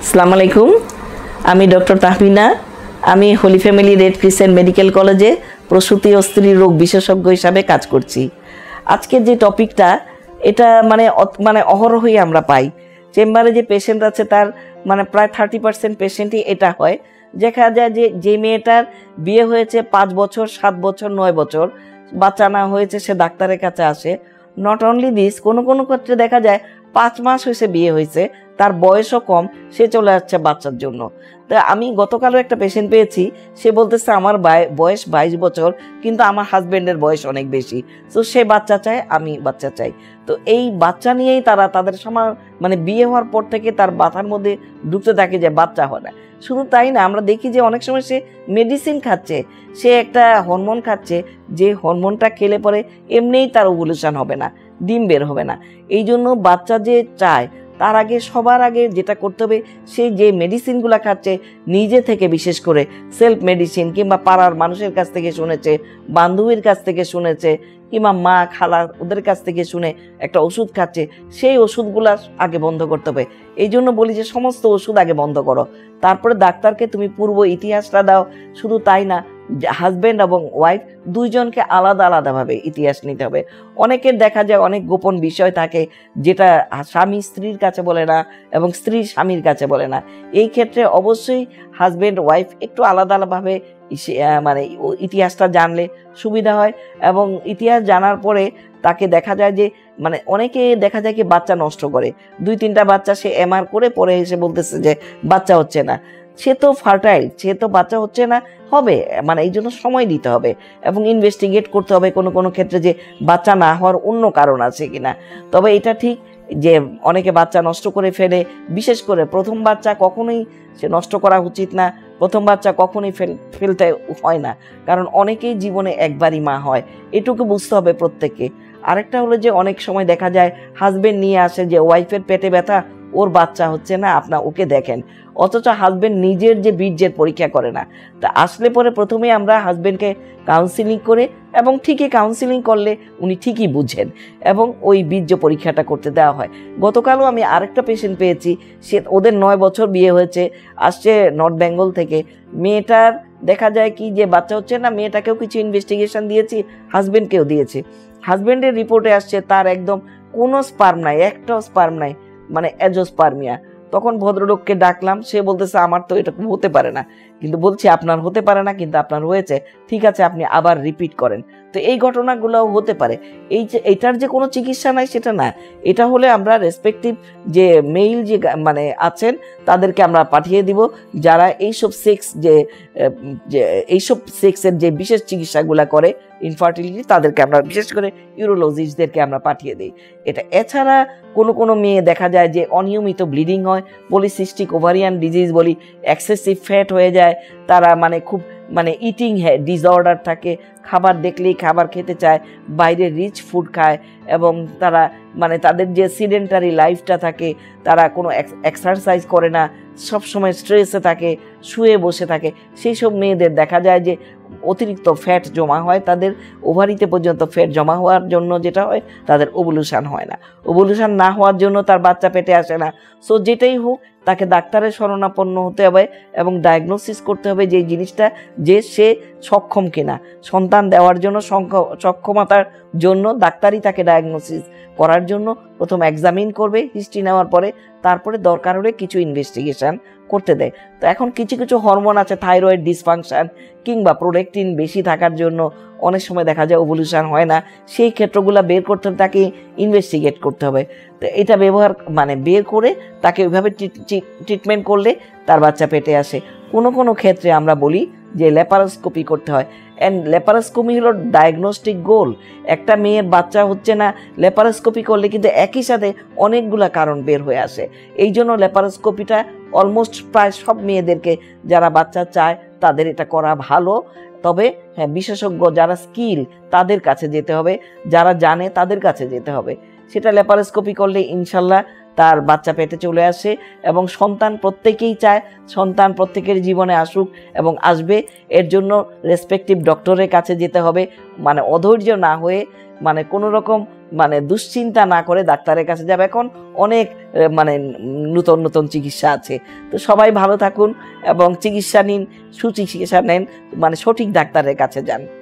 আসসালামু আলাইকুম। আমি ডক্টর তাহমিনা। আমি holy family red crescent medical কলেজে প্রসূতি ও স্ত্রী রোগ বিশেষজ্ঞ হিসাবে কাজ করছি। আজকের যে টপিকটা এটা মানে অহরহই আমরা পাই। চেম্বারে যে পেশেন্ট আছে তার প্রায় 30% পেশেন্টই এটা হয়। দেখা যায় যে মেয়েটার বিয়ে হয়েছে 5 বছর, 7 বছর, 9 বছর, বাচ্চা না হয়েছে, সে ডাক্তারের কাছে আসে। নট অনলি দিস, কোনো কোনো ক্ষেত্রে দেখা যায় 5 মাস হয়েছে বিয়ে হয়েছে, তার বয়সও কম, সে চলে আসছে বাচ্চার জন্য। তো আমি গতকালও একটা পেশেন্ট পেয়েছি, সে বলতেছে আমার বয়স 22 বছর, কিন্তু আমার হাজব্যান্ডের বয়স অনেক বেশি, তো সে বাচ্চা চায়, আমি বাচ্চা চাই। তো এই বাচ্চা নিয়েই তাদের বিয়ে হওয়ার পর থেকে তার মাথার মধ্যে ঢুকতে থাকে যে বাচ্চা হয় না। শুধু তাই না, আমরা দেখি যে অনেক সময় সে মেডিসিন খাচ্ছে, সে একটা হরমোন খাচ্ছে, যে হরমোনটা খেলে পরে এমনিই তার ওভুলেশন হবে না, ডিম বের হবে না। এই জন্য বাচ্চা যে চায় তার আগে সবার আগে যেটা করতে হবে, সে যে মেডিসিনগুলো খাচ্ছে নিজে থেকে, বিশেষ করে সেলফ মেডিসিন, কিংবা পাড়ার মানুষের কাছ থেকে শুনেছে, বান্ধবীর কাছ থেকে শুনেছে, কিংবা মা খালা ওদের কাছ থেকে শুনে একটা ওষুধ খাচ্ছে, সেই ওষুধগুলো আগে বন্ধ করতে হবে। এই জন্য বলি যে সমস্ত ওষুধ আগে বন্ধ করো, তারপরে ডাক্তারকে তুমি পূর্ব ইতিহাসটা দাও। শুধু তাই না, হাজব্যান্ড এবং ওয়াইফ দুইজনকে আলাদা আলাদাভাবে ইতিহাস নিতে হবে। অনেকের দেখা যায় অনেক গোপন বিষয় থাকে যেটা স্বামী স্ত্রীর কাছে বলে না এবং স্ত্রী স্বামীর কাছে বলে না। এই ক্ষেত্রে অবশ্যই হাজব্যান্ড ওয়াইফ একটু আলাদা আলাদাভাবে ইতিহাসটা জানলে সুবিধা হয়। এবং ইতিহাস জানার পরে তাকে দেখা যায় যে অনেকে দেখা যায় কি বাচ্চা নষ্ট করে, 2-3টা বাচ্চা সে এমআর করে পরে এসে বলতেছে যে বাচ্চা হচ্ছে না। সে তো ফার্টাইল, সে তো বাচ্চা হচ্ছে না, হবে এই জন্য সময় দিতে হবে এবং ইনভেস্টিগেট করতে হবে কোনো কোনো ক্ষেত্রে যে বাচ্চা না হওয়ার অন্য কারণ আছে কিনা। তবে এটা ঠিক যে অনেকে বাচ্চা নষ্ট করে ফেলে, বিশেষ করে প্রথম বাচ্চা কখনোই সে নষ্ট করা উচিত না। প্রথম বাচ্চা কখনোই ফেলতে হয় না, কারণ অনেকেই জীবনে একবারই মা হয়, এটুকু বুঝতে হবে প্রত্যেককে। আরেকটা হলো যে অনেক সময় দেখা যায় হাজবেন্ড নিয়ে আসে যে ওয়াইফের পেটে ব্যথা, ওর বাচ্চা হচ্ছে না, আপনার ওকে দেখেন, অথচ হাজবেন্ড নিজের যে বীর্যের পরীক্ষা করে না। তা আসলে পরে প্রথমে আমরা হাজবেন্ডকে কাউন্সিলিং করে, এবং ঠিকই কাউন্সিলিং করলে উনি ঠিকই বুঝেন এবং ওই বীর্য পরীক্ষাটা করতে দেওয়া হয়। গতকালও আমি আরেকটা পেশেন্ট পেয়েছি, সে ওদের 9 বছর বিয়ে হয়েছে, আসছে নর্থ বেঙ্গল থেকে। মেয়েটার দেখা যায় কি যে বাচ্চা হচ্ছে না, মেয়েটাকেও কিছু ইনভেস্টিগেশন দিয়েছি, হাজবেন্ডকেও দিয়েছি। হাজবেন্ডের রিপোর্টে আসছে তার একদম কোনো স্পার্ম নাই, একটাও স্পার্ম নাই, অ্যাজোস্পার্মিয়া। তখন ভদ্রলোককে ডাকলাম, সে বলতেছে আমার তো এটা হতে পারে না, কিন্তু বলছি আপনার হতে পারে না, কিন্তু আপনার হয়েছে, ঠিক আছে আপনি আবার রিপিট করেন। তো এই ঘটনাগুলোও হতে পারে। এইটার যে কোনো চিকিৎসা নাই সেটা না, এটা হলে আমরা রেসপেক্টিভ যে মেইল যে আছেন তাদেরকে আমরা পাঠিয়ে দিব, যারা এইসব এইসব সেক্সের যে বিশেষ চিকিৎসাগুলো করে ইনফার্টিলিটি, তাদেরকে আমরা বিশেষ করে ইউরোলজিস্টদেরকে আমরা পাঠিয়ে দিই। এছাড়া কোনো কোনো মেয়ে দেখা যায় যে অনিয়মিত ব্লিডিং হয়, পলিসিস্টিক ওভারিয়ান ডিজিজ বলি, এক্সেসিভ ফ্যাট হয়ে যায়, তারা খুব ইটিং ডিসঅর্ডার থাকে, খাবার দেখলেই খাবার খেতে চায়, বাইরে রিচ ফুড খায়, এবং তারা তাদের যে সিডেন্টারি লাইফটা থাকে, তারা কোনো এক্সারসাইজ করে না, সবসময় স্ট্রেসে থাকে, শুয়ে বসে থাকে, সেই সব মেয়েদের দেখা যায় যে অতিরিক্ত ফ্যাট জমা হয়, তাদের ওভারিতে পর্যন্ত ফ্যাট জমা হওয়ার জন্য যেটা হয় তাদের ওভুলেশন হয় না। ওভুলেশন না হওয়ার জন্য তার বাচ্চা পেটে আসে না। সো যেটাই হোক, তাকে ডাক্তারের শরণাপন্ন হতে হবে এবং ডায়াগনোসিস করতে হবে যে জিনিসটা, যে সে সক্ষম কিনা সন্তান দেওয়ার জন্য। সক্ষমতার জন্য ডাক্তারই তাকে ডায়াগনোসিস করার জন্য প্রথম এক্সামিন করবে, হিস্ট্রি নেওয়ার পরে, তারপরে দরকার হলে কিছু ইনভেস্টিগেশন করতে দেয়। তো এখন কিছু কিছু হরমোন আছে, থাইরয়েড ডিসফাংশন কিংবা প্রোলেকটিন বেশি থাকার জন্য অনেক সময় দেখা যায় ওভুলেশন হয় না, সেই ক্ষেত্রগুলো বের করতে হবে, তাকে ইনভেস্টিগেট করতে হবে। তো এটা বের করে তাকে ওইভাবে ট্রিটমেন্ট করলে তার বাচ্চা পেটে আসে। কোনো কোনো ক্ষেত্রে আমরা বলি যে ল্যাপারোস্কোপি করতে হয়, অ্যান্ড ল্যাপারোস্কোপি হলো ডায়াগনস্টিক গোল। একটা মেয়ের বাচ্চা হচ্ছে না, ল্যাপারোস্কোপি করলে কিন্তু একই সাথে অনেকগুলা কারণ বের হয়ে আসে। এই জন্য ল্যাপারোস্কোপিটা অলমোস্ট প্রায় সব মেয়েদেরকে, যারা বাচ্চা চায় তাদের এটা করা ভালো। তবে হ্যাঁ, বিশেষজ্ঞ যারা স্কিল তাদের কাছে যেতে হবে, যারা জানে তাদের কাছে যেতে হবে। সেটা ল্যাপারোস্কোপি করলে ইনশাল্লাহ তার বাচ্চা পেটে চলে আসে, এবং সন্তান প্রত্যেকেই চায় সন্তান প্রত্যেকের জীবনে আসুক এবং আসবে। এর জন্য রেসপেক্টিভ ডক্টরের কাছে যেতে হবে, অধৈর্য না হয়ে কোনো রকম মানে দুশ্চিন্তা না করে ডাক্তারের কাছে যাবে। এখন অনেক মানে নতুন নতুন চিকিৎসা আছে। তো সবাই ভালো থাকুন এবং চিকিৎসা নিন, সুচিকিৎসা নেন, মানে সঠিক ডাক্তারের কাছে যান।